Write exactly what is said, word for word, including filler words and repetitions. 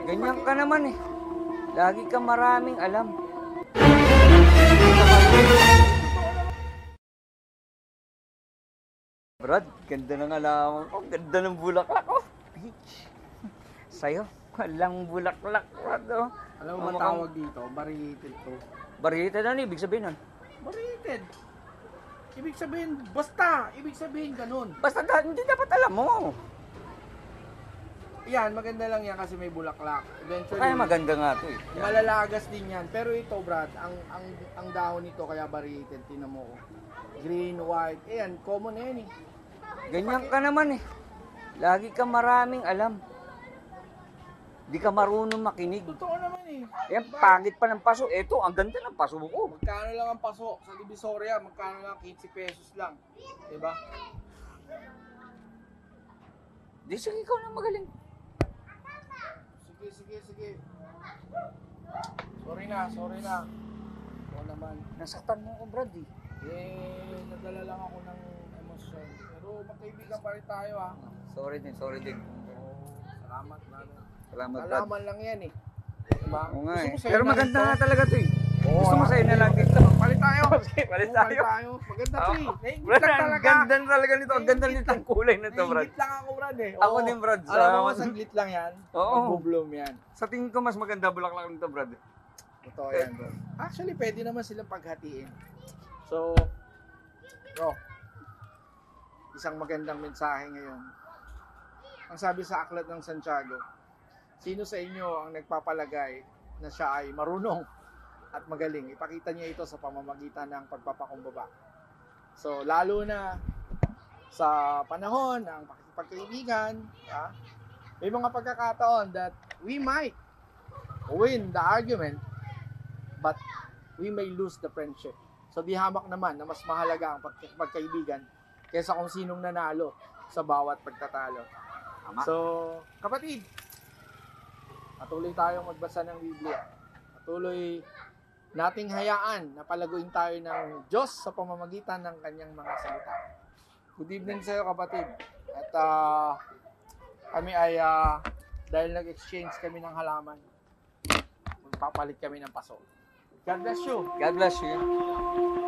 Ganyan ka naman eh. Lagi ka maraming alam. Brad, ganda ng alaman ko. Ganda ng bulaklak ko. Peach. Sa'yo, walang bulaklak, Brad. Oh. Alam mo ba tawag dito? Variated to. Variated ano ibig sabihin nun? Variated. Ibig sabihin, basta. Ibig sabihin ganun. Basta da- hindi dapat alam mo. Yan, maganda lang yan kasi may bulaklak. Eventually, Kaya maganda nga to eh. Yan. malalagas din yan. Pero ito, Brad, ang ang ang dahon nito kaya variated. Tingnan mo. oh. Green, white. Ayan, common na yan eh. Ganyan ka naman eh. Lagi ka maraming alam. Di ka marunong makinig. Totoo naman eh. Yan, pangit pa ng paso. Eto, ang ganda ng paso ko. Magkano lang ang paso sa Divisoria? Magkano lang? fifty pesos lang. Diba? Di, sige, ikaw na magaling. Sige, sige, sige. Sorry na, sorry na. Oo naman. Nasaktan mo ko, Brad eh. Eh, nadala lang ako ng emosyon. Pero magkaibigan pa rin tayo ha. Sorry din, sorry din. Oo, salamat, brother. Salamat, Brad. Alaman lang yan eh. Diba? Oo nga Gusto eh. mo sa'yo Pero na maganda rin nga to? talaga to eh. Oo, Gusto mo ah. sa'yo na lang dito. Palit tayo. Okay, palit Oo, tayo. Maganda to eh. Naingit Brad, lang ang talaga. ganda na talaga nito. Ang ganda nito ang kulay nito, Brad. Naingit lang ako, Brad eh. Ako Oo. din, Brad. Sa- Alam mo, saglit lang yan. Oo. Mag-bloom yan. Sa tingin ko, mas maganda bulaklak nito, Brad. Totoo yan, bro. Actually, pwede naman silang paghatiin. So, bro, isang magandang mensahe ngayon. Ang sabi sa Aklat ng Santiago, sino sa inyo ang nagpapalagay na siya ay marunong at magaling? Ipakita niya ito sa pamamagitan ng pagpapakumbaba. So, lalo na sa panahon ng pagkaibigan, ah, may mga pagkakataon that we might win the argument, but we may lose the friendship. So, di hamak naman na mas mahalaga ang pag- pagkaibigan kaysa kung sinong nanalo sa bawat pagtatalo. Tama. So, kapatid, patuloy tayong magbasa ng Biblia. Patuloy nating hayaan na palaguin tayo ng Diyos sa pamamagitan ng kanyang mga salita. Good evening sa iyo, kapatid. At ah, kami ay, ah, dahil nag-exchange kami ng halaman, magpapalit kami ng paso. God bless you. God bless you.